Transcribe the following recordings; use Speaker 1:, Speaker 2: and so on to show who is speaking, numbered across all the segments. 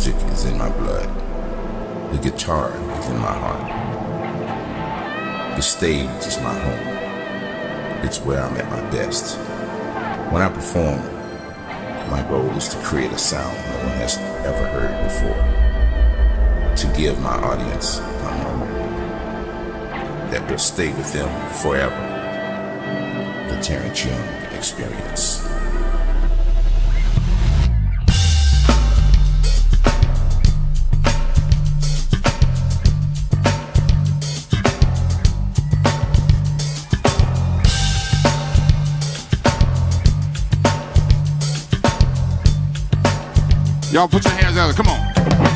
Speaker 1: music is in my blood. The guitar is in my heart. The stage is my home. It's where I'm at my best. When I perform, my goal is to create a sound no one has ever heard before. To give my audience a moment that will stay with them forever. The Terrence Young Experience.
Speaker 2: Y'all put your hands out. Come on.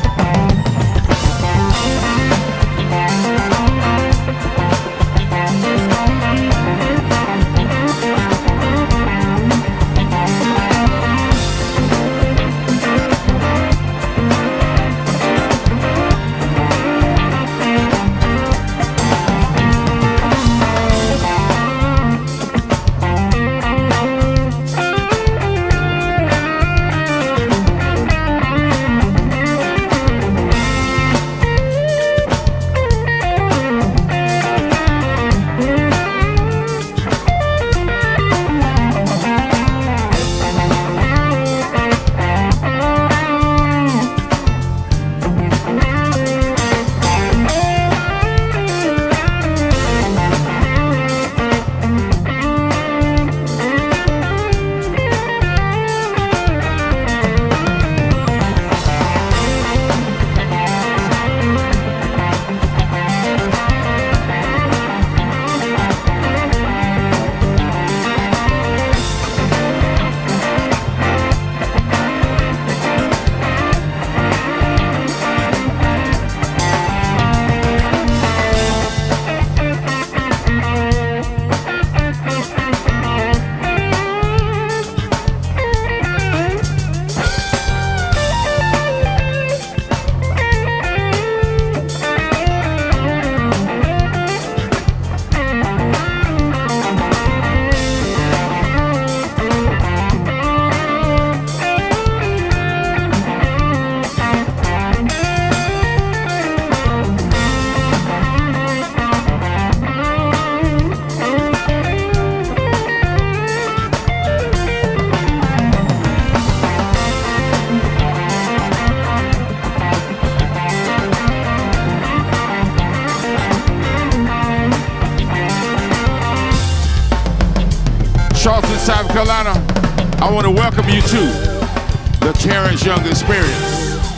Speaker 2: Charleston, South Carolina, I want to welcome you to the Terrence Young Experience.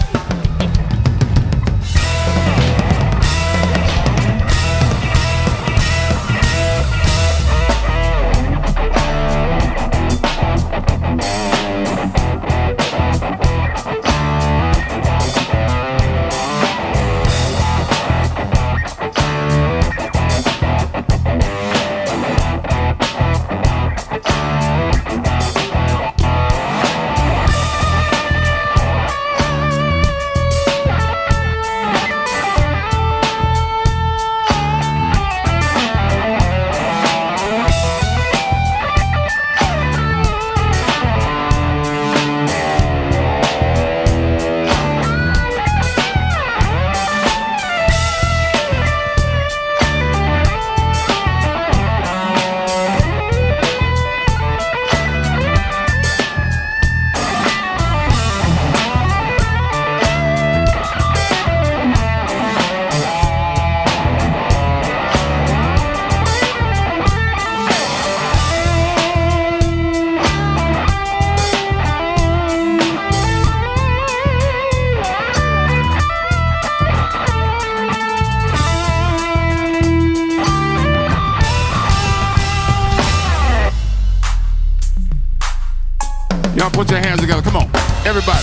Speaker 2: Y'all put your hands together. Come on, everybody.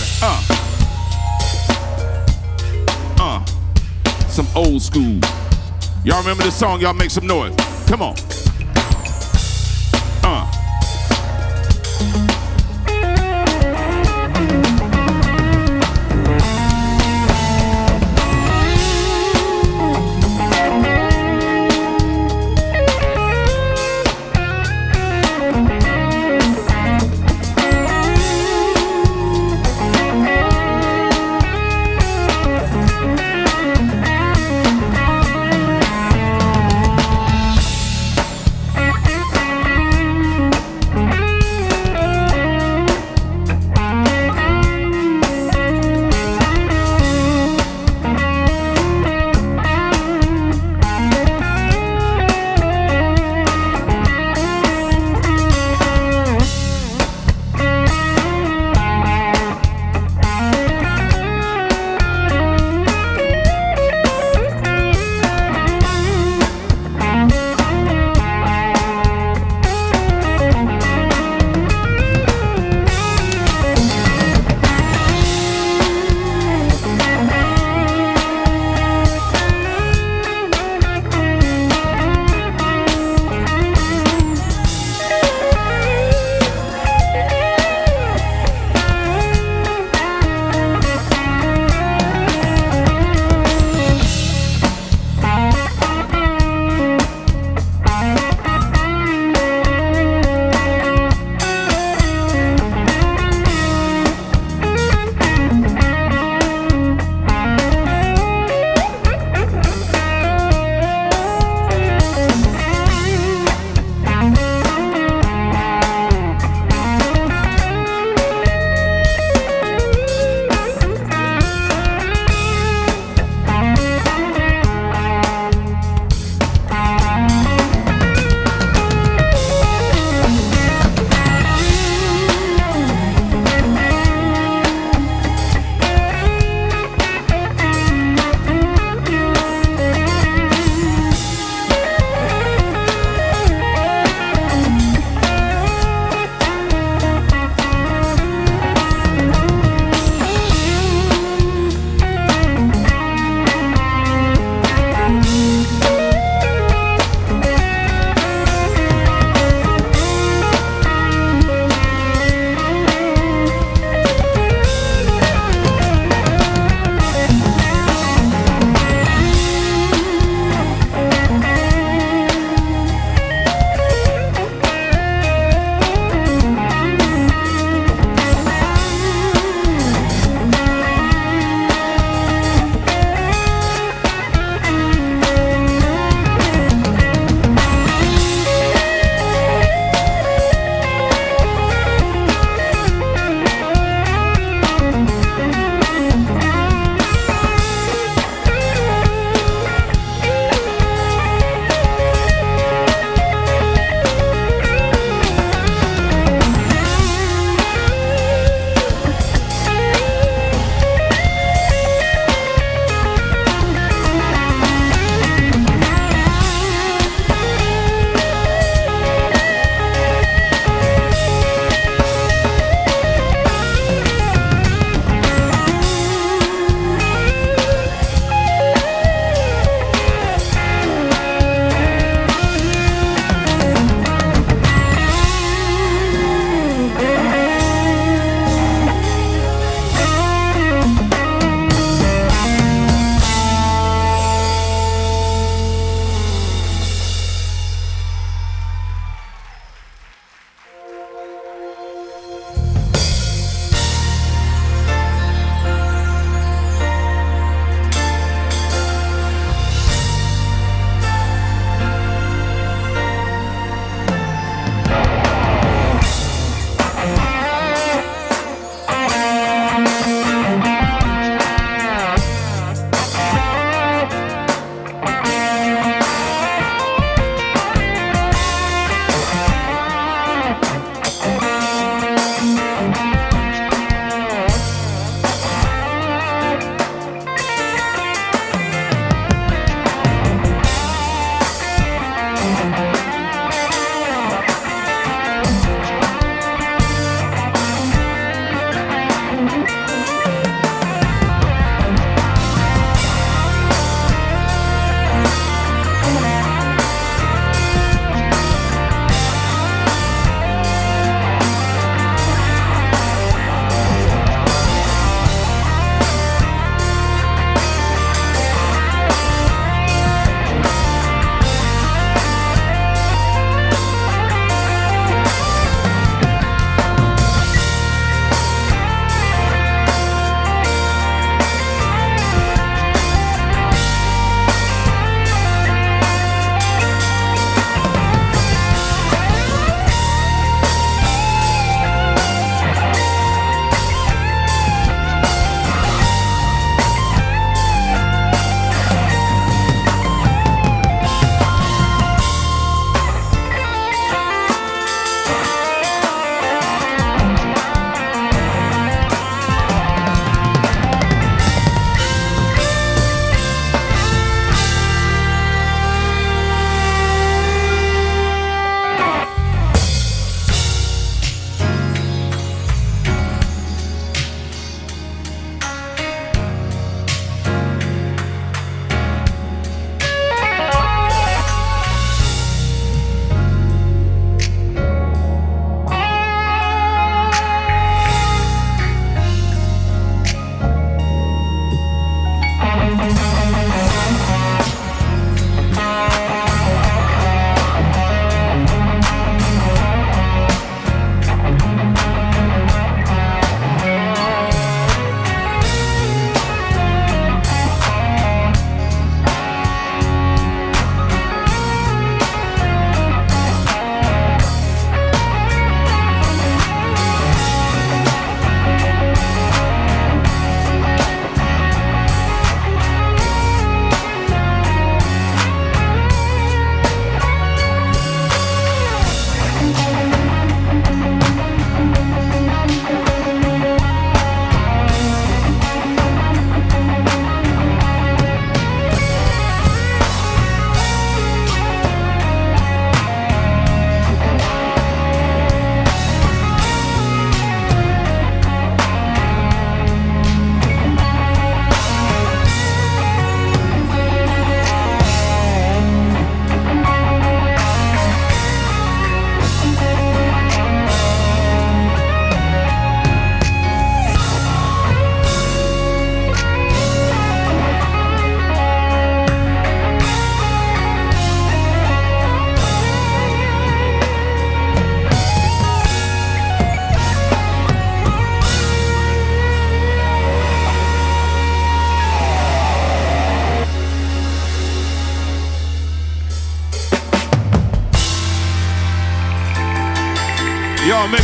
Speaker 2: Some old school. Y'all remember this song? Y'all make some noise. Come on.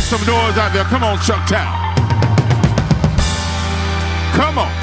Speaker 2: some noise out there. Come on, Chucktown. Come on.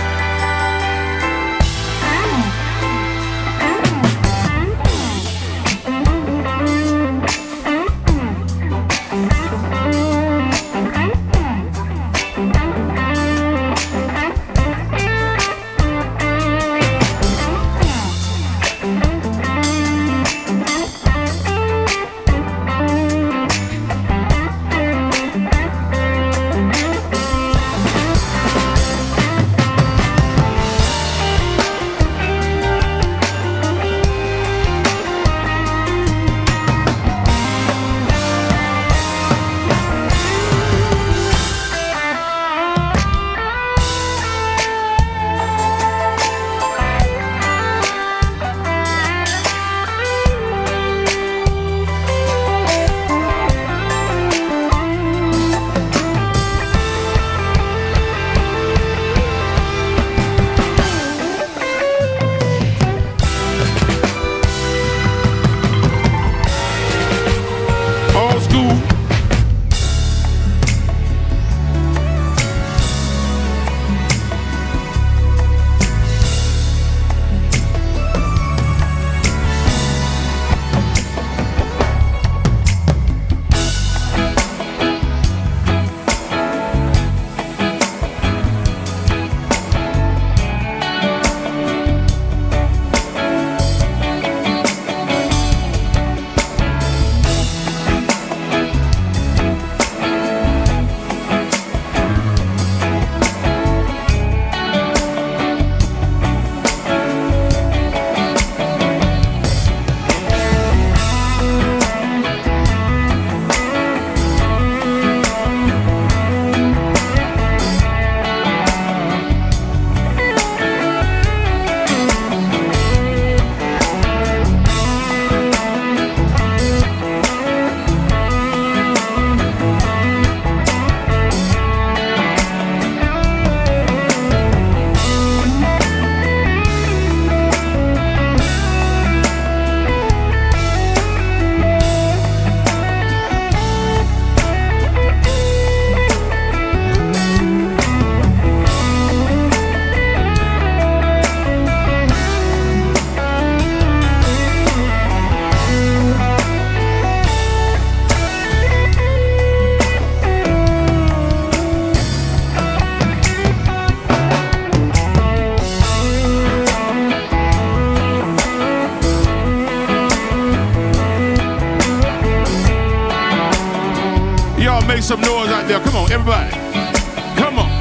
Speaker 2: Make some noise out there. Come on, everybody. Come on.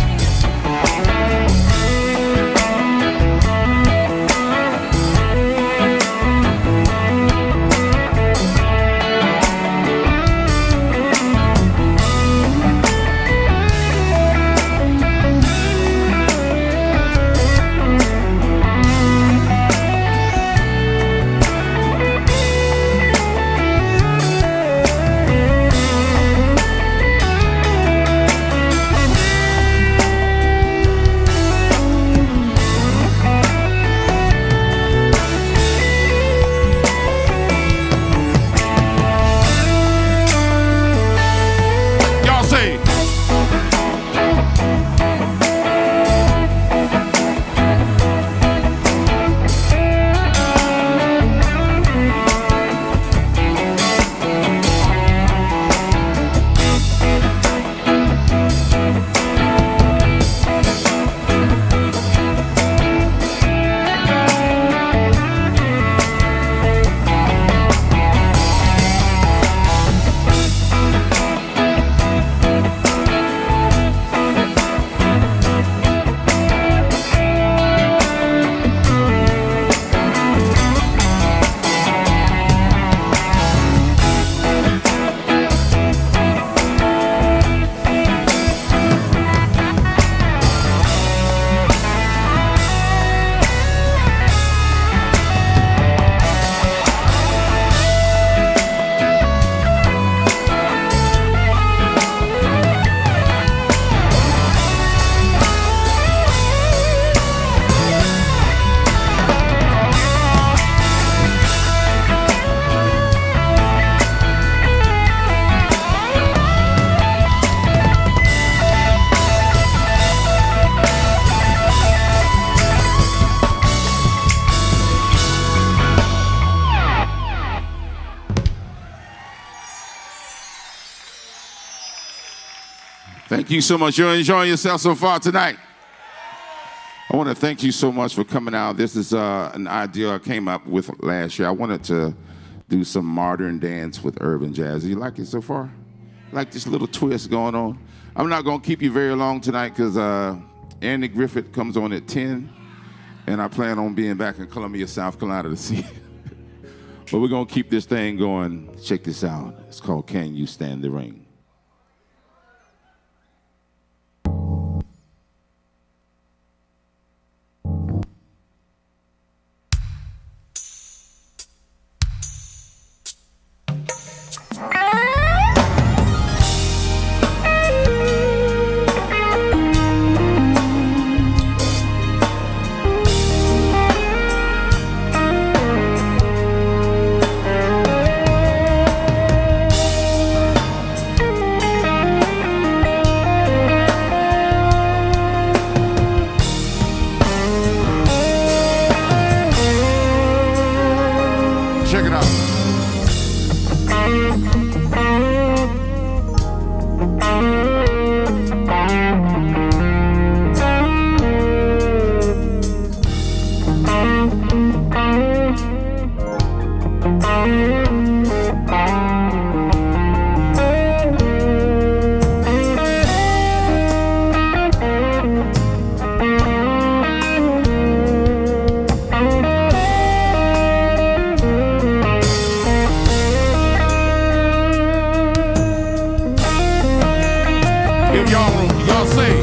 Speaker 2: Thank you so much. You're enjoying yourself so far tonight. I want to thank you so much for coming out. This is an idea I came up with last year. I wanted to do some modern dance with urban jazz. You like it so far? Like this little twist going on? I'm not going to keep you very long tonight because Andy Griffith comes on at 10, and I plan on being back in Columbia, South Carolina to see it. But we're going to keep this thing going. Check this out. It's called Can You Stand the Rain? Check it out. Give y'all room. Y'all sing.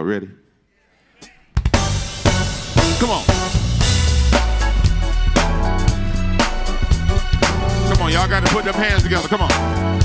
Speaker 2: Y'all ready? Come on. Come on, y'all got to put them hands together. Come on.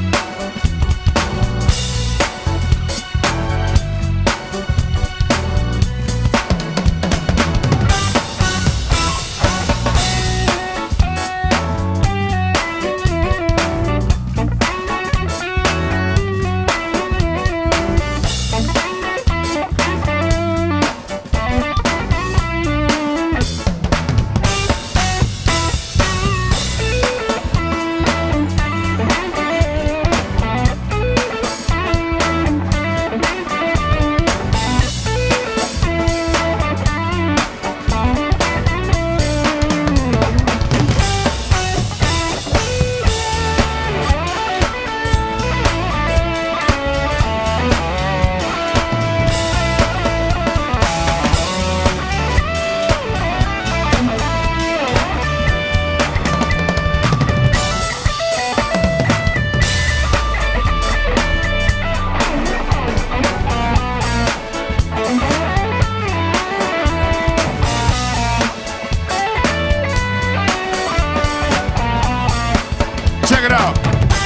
Speaker 2: Check it out.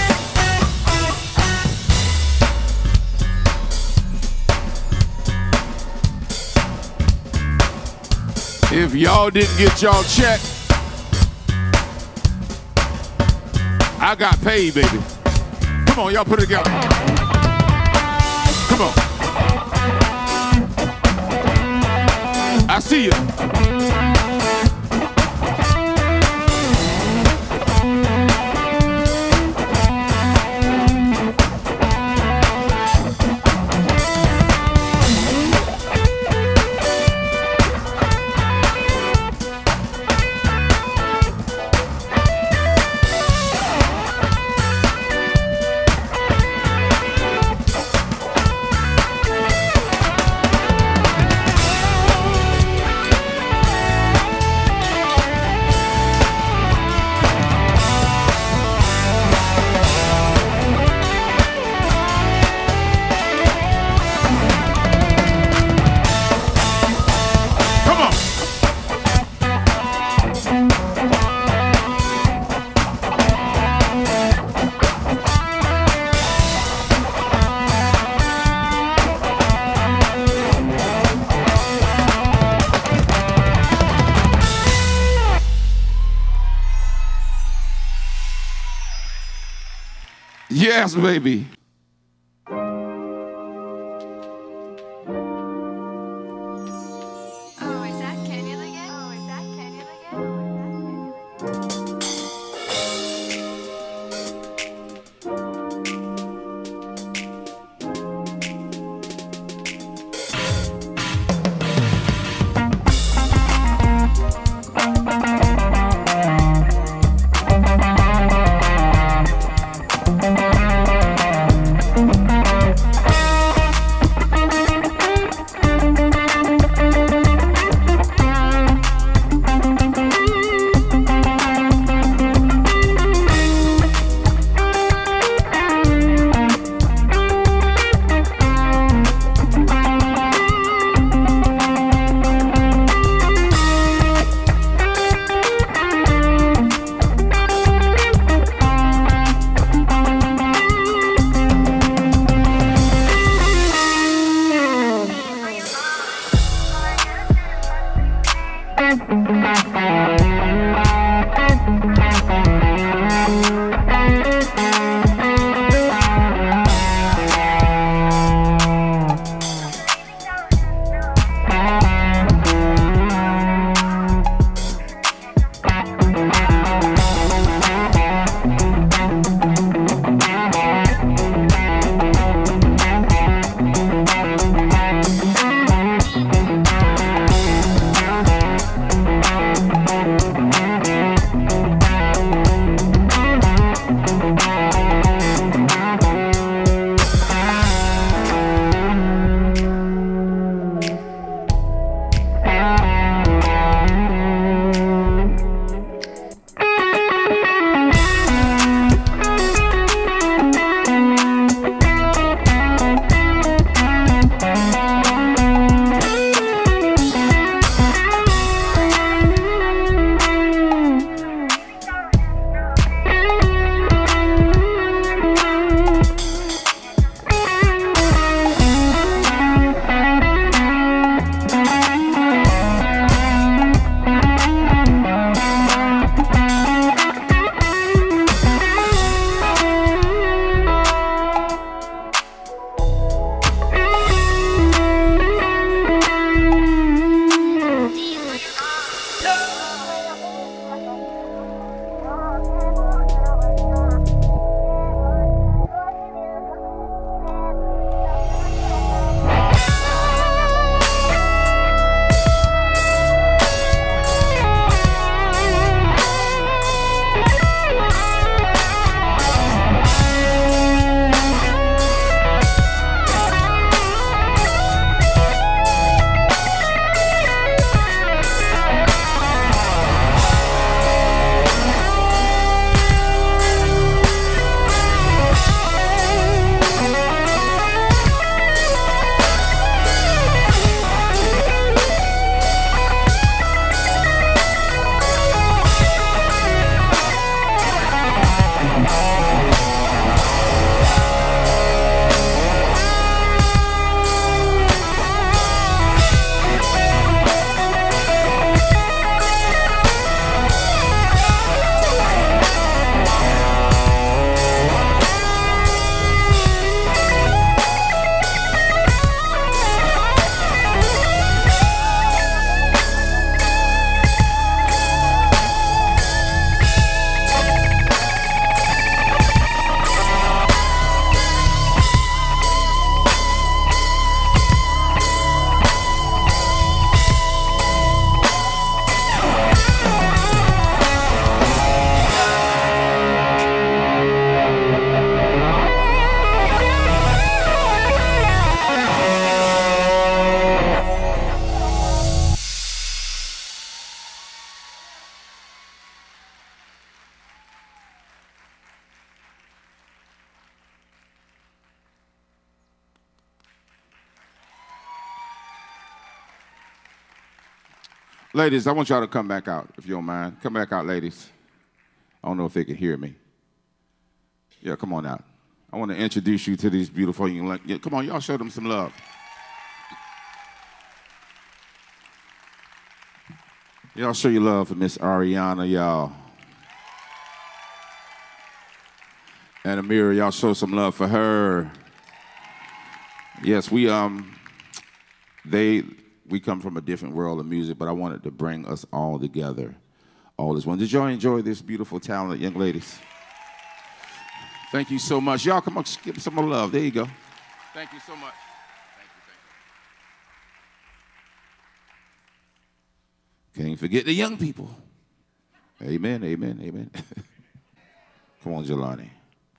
Speaker 2: If y'all didn't get y'all check, I got paid, baby. Come on, y'all put it together. Come on. I see you. Yes, baby. Ladies, I want y'all to come back out, if you don't mind. Come back out, ladies. I don't know if they can hear me. Yeah, come on out. I want to introduce you to these beautiful young ladies. Yeah, come on, y'all show them some love. Y'all show your love for Miss Ariana, y'all. And Amira, y'all show some love for her. Yes, we come from a different world of music, but I wanted to bring us all together, all as one. Did y'all enjoy this beautiful, talented young ladies? Thank you so much. Y'all come on, give them some more love. There you go. Thank you so much. Thank you. Can't forget the young people. Amen, amen, amen. Come on, Jelani.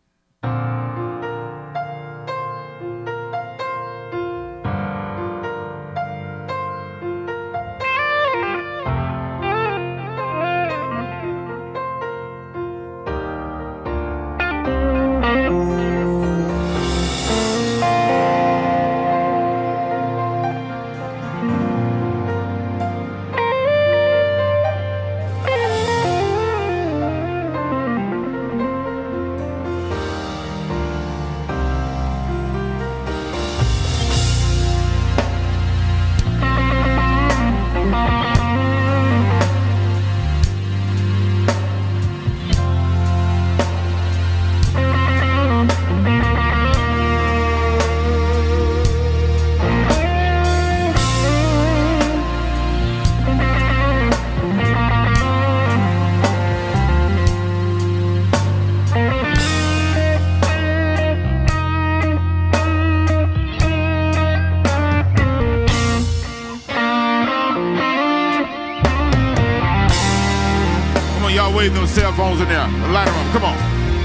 Speaker 2: Wave those cell phones in there. Light them up. Come on.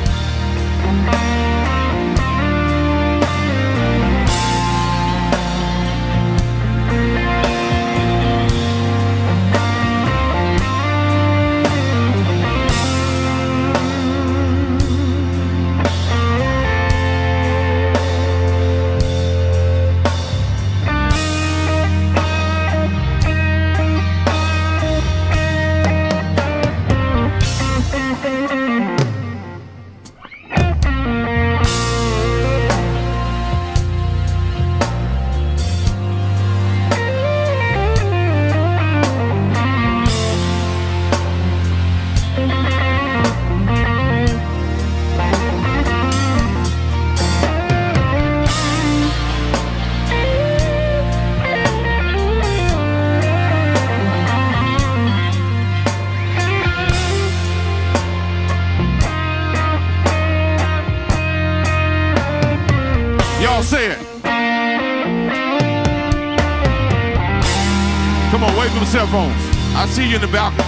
Speaker 2: Y'all say it. Come on, wave them cell phones. I see you in the balcony.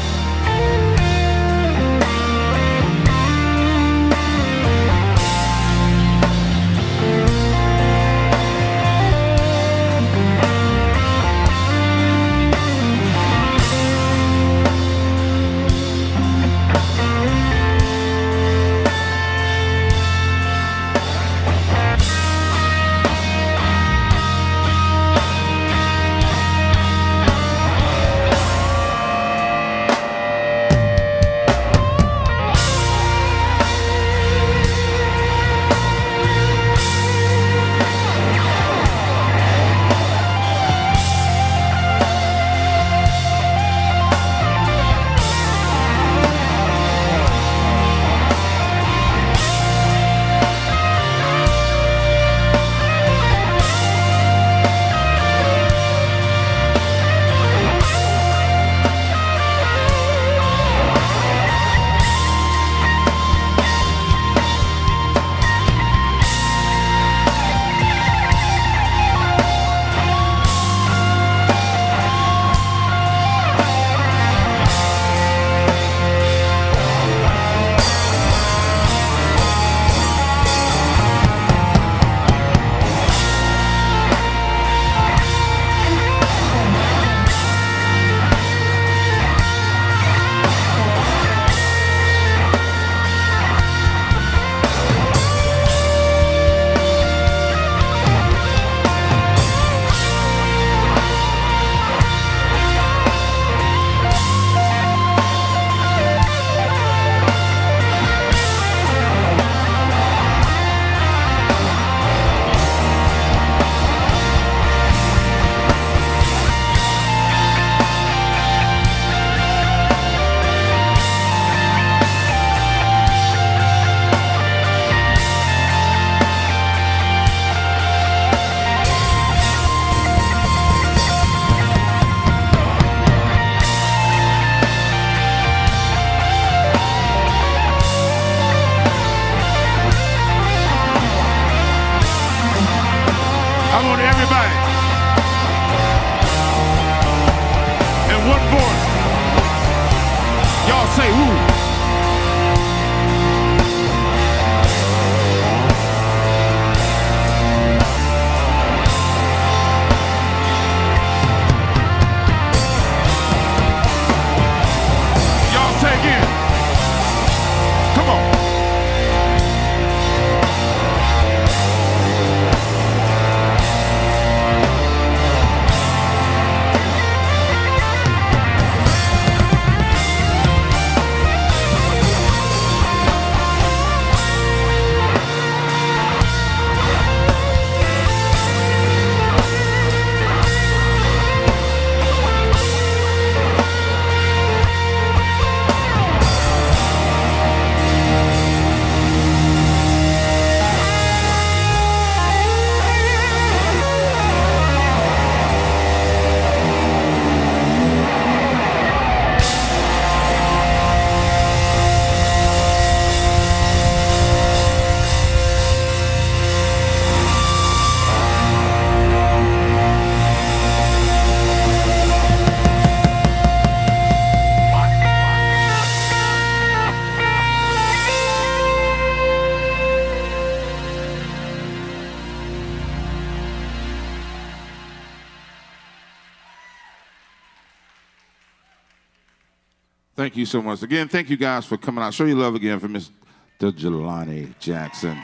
Speaker 2: Thank you so much. Again, thank you guys for coming out. Show your love again for Mr. Jelani Jackson.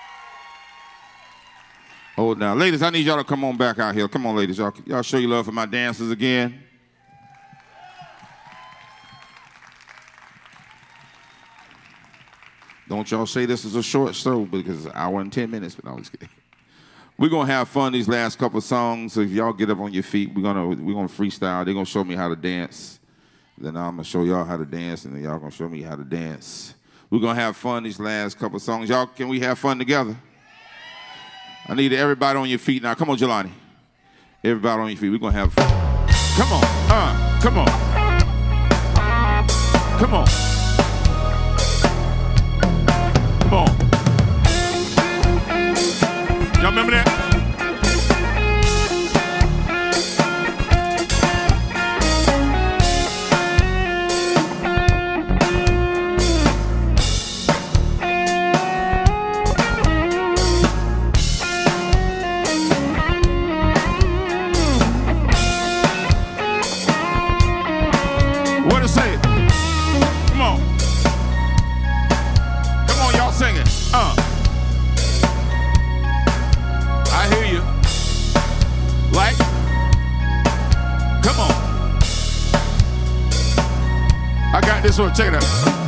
Speaker 2: Hold down. Ladies, I need y'all to come on back out here. Come on, ladies. Y'all show your love for my dancers again. Don't y'all say this is a short show because it's an hour and 10 minutes, but no, I'm just kidding. We're gonna have fun these last couple of songs. So if y'all get up on your feet, we're gonna freestyle. They're gonna show me how to dance. Then I'm gonna show y'all how to dance, and then y'all gonna show me how to dance. We're gonna have fun these last couple of songs. Y'all, can we have fun together? I need everybody on your feet now. Come on, Jelani. Everybody on your feet. We're gonna have fun. Come on. Come on. Come on. Come on. Y'all remember that? What to say? Come on. Come on, y'all sing it. I hear you. Like, come on. I got this one. Check it out.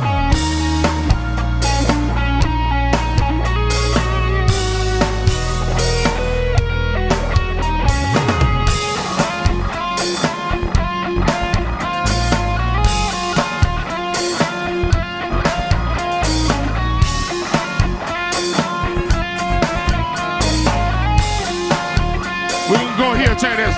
Speaker 2: We can go here, check this.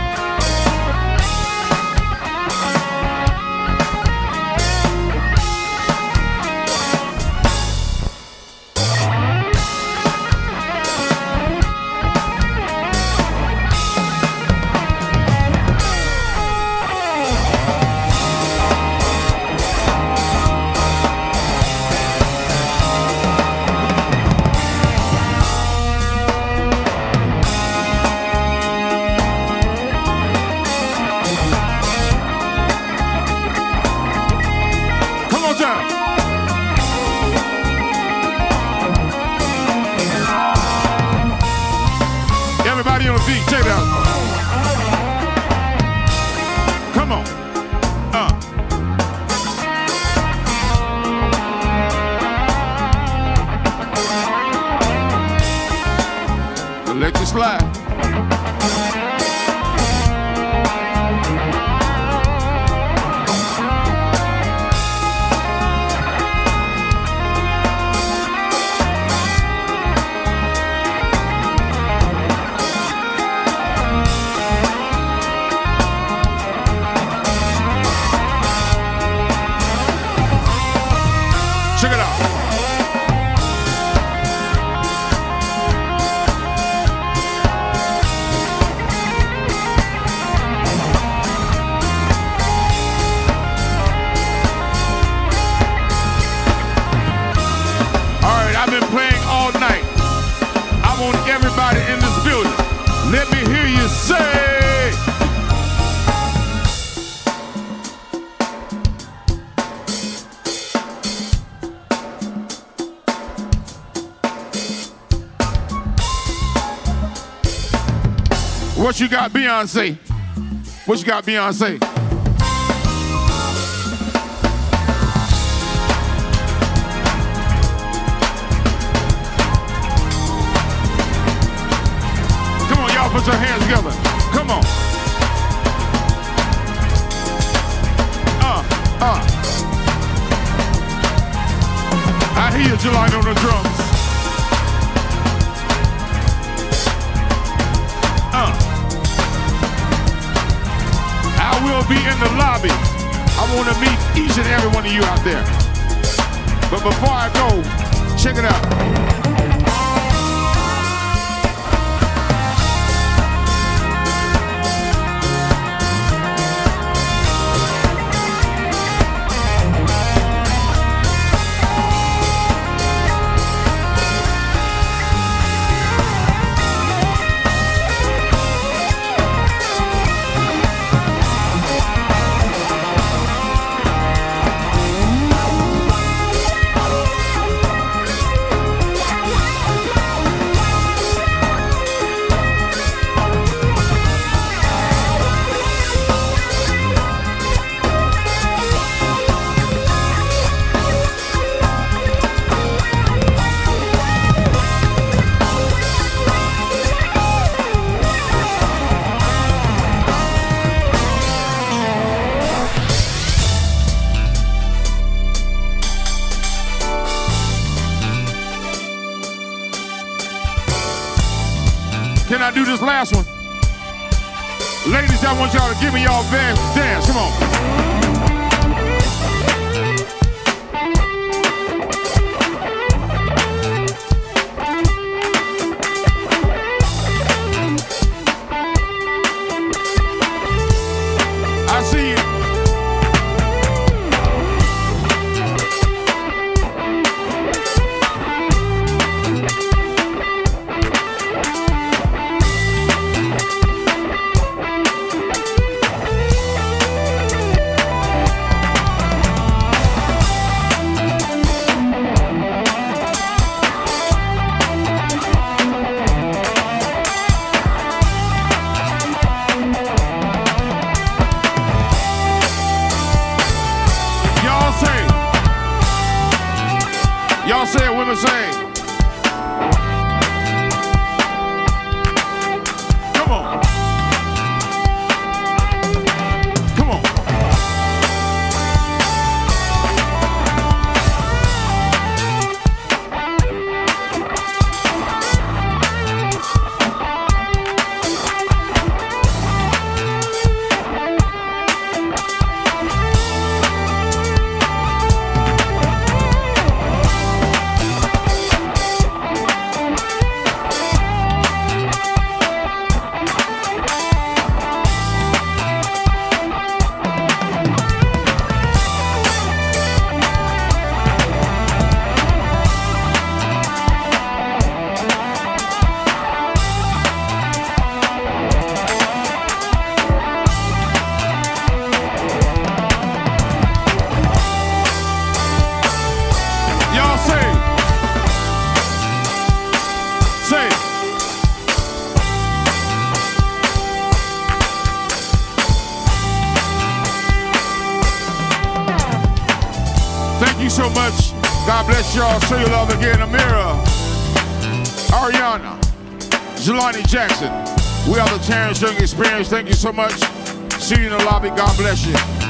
Speaker 2: Everybody on the beat, check it out. Come on. Let you slide. Check it out. All right, I've been playing all night. I want everybody in this building. Let me hear you say. What you got, Beyonce? What you got, Beyonce? Come on, y'all, put your hands together. Come on. I hear you, Jelani, on the drums. I will be in the lobby. I want to meet each and every one of you out there. But before I go, check it out. Can I do this last one? Ladies, I want y'all to give me y'all best dance. Come on. Y'all say it, women say it. Come on. Come on. Thank you so much. God bless y'all. Show your love again. Amira, Ariana, Jelani Jackson. We are the Terrence Young Experience. Thank you so much. See you in the lobby. God bless you.